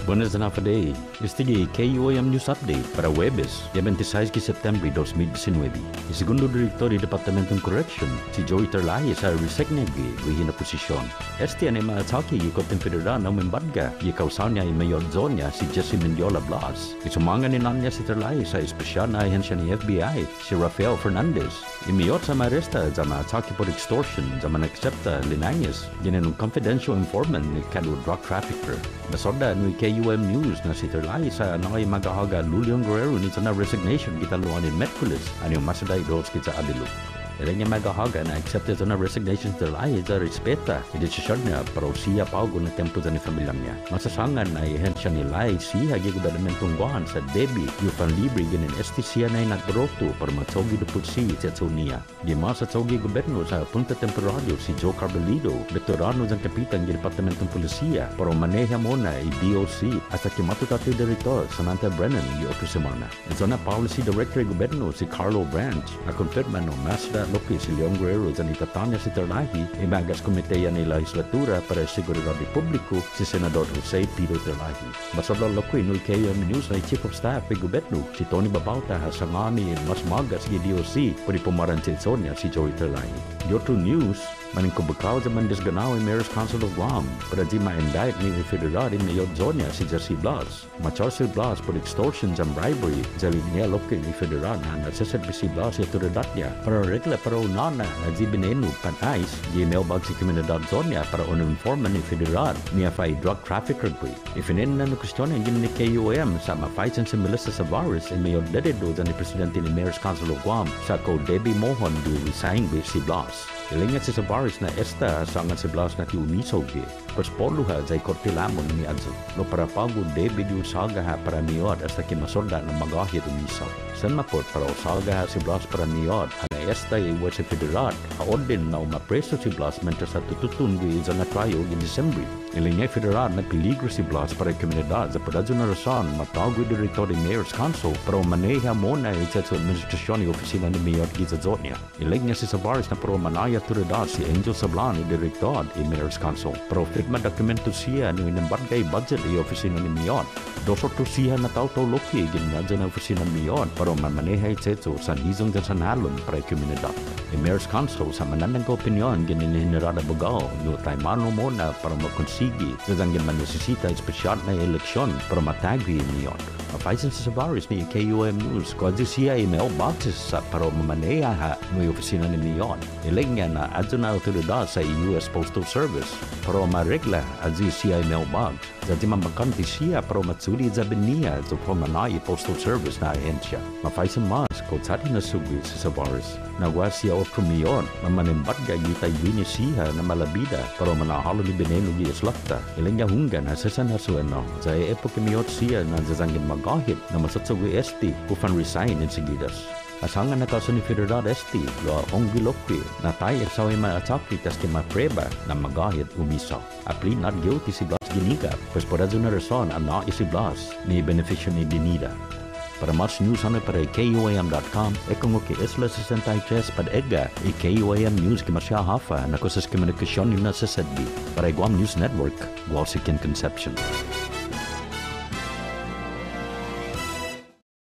Buenas day. Este é KUAM News Update para Webes, dia 26 de setembro de 2019. O segundo diretor do Departamento de Correction, si Joey Terlahi, sa resignagi guhin na posisyon. Este ay maatake yung Korte Federal na umimbadga yung kausaw niya yung mayor zonya si Jesse Mendiola Blas. Isumangan ni niya si Terlahi sa espesyal na ahensya ni FBI, si Rafael Fernandez. Imiyot sa maresta sa maatake por extortion sa manaksepta linanyas, ginanong confidential informant ni Kado drug trafficker. Basoda ni KUM News na si Terlahi sa anay magahaga Lulion Guerrero ni sa na resignation kita luan ni Metculis anong masaday dos kita adilog. Ilan niya magahaga na accepted na resignation sa Terlahi sa respeta i-desisyon niya pero siya paugo na tempo sa ni pamilyang niya. Masasangan na ihensya ni Lai siya gigobernamentong guhan sa Debbie yung panlibre ganin STC na nagdroto para matsogi do putsi sa Tsonia. Gima sa tsogi goberno sa punta temporario si Joe Carbalido, veterano ng kapitan ng Departamentong Polisiya pero maneha muna i-DOC hasta kimatutati director Samantha Brennan yung opisimana. Ito na policy director ng goberno si Carlo Branch na confirma no Masda Loki si Leon Guerrero sa itatanya si Terlahi imagas komiteya ni legislatura para seguridad di publiko si Senador Jose Piro Terlahi. Basodol Loki no KM News na Chief of Staff ng goberno si Tony Babauta hasangani mas magas si DOC pwede pumaran si Sonia si Joey Terlahi. Yoto News maning kubakaw sa mandisganaw ang Mayor's Council of Guam para di ma-indict ni Federal in Mayor Zonia si Jesse Blas. Machar si Blas por extortion and bribery sa linya loki ni Federal na nasasabi si Blas yung autoridad niya para regla para unana na di binenu panais di mailbag si Comunidad Zonia para uninforma ni Federal niya fay drug trafficker po. Ifinin na nukustyon ang gini ni KUM sa mafaisan si Melissa Savares ang Mayor Dededo sa ni Presidente ni Mayor's Council of Guam sa ko Debbie Mohon di resign with si Blas. Ilingat si Savares na esta sangat si Blas na ti umisogi. Perspoluha zay korte lamon ni Adzo. No para pagod Debbie di usaga ha para miyod hasta kimasolda na magahit umisaw. San mapot para usaga ha si Blas para miyod ana esta iwa si Federal. Haon din na umapreso si Blas mentre sa tututun di sa na trial in December. Ilingat Federal na peligro si Blas para komunidad sa padadyo na rason matawag direktor ni Mayor's Council para maneha muna sa administrasyon ni opisina ni Mayor Giza Zonia. Ilingat si Savares na para manaya autoridad si Angel Sablan, direktor ni Mayor's Council. Pero firma dokumento siya ni inembagay budget ay opisina ni Mayor. Dosorto siya na tao loki ginadya na opisina ni Mayor para mamanehay ito sa hizong sa sanhalon para komunidad. Ni Mayor's Council sa mananang opinyon gininihinirada bugaw yung taymano muna para makonsigi na dang manesisita espesyal na eleksyon para matagri ni Mayor. Mapaisan sa Savares ni KUM News kung siya ay mailboxes sa para mamaneha ha ng opisina ni Mayor. Ilang niya na adyo na autoridad sa US Postal Service para maregla adyo siya ay mailbox. Dati mamakanti siya para matsuli sa biniya sa pamanay Postal Service na ahensya. Mapaisan mas kung sati na sugi sa Savares. Nagwa siya otro Mayor na manimbat gayitay wini siya na malabida para manahalo ni Beneno di Islakta. Ilang niya hunggan hasasan hasuano sa epoke Mayor siya na zazangin magahit na masatsugwi ST kufan resign in Sigidas. Asangan na kaso ni Federal ST lo akong gilokwi na tayo sa may atake tas ki mapreba na magahit umisaw. Apli not guilty si Blas Giniga pues por na rason ang na si Blas ni beneficio ni Dinida. Para mas news ano para KUAM.com, kung okay Isla 63 pad ega KUAM News kimasya hafa na kusas komunikasyon yun na sa Sedbi. Para Guam News Network, Walsikin Conception.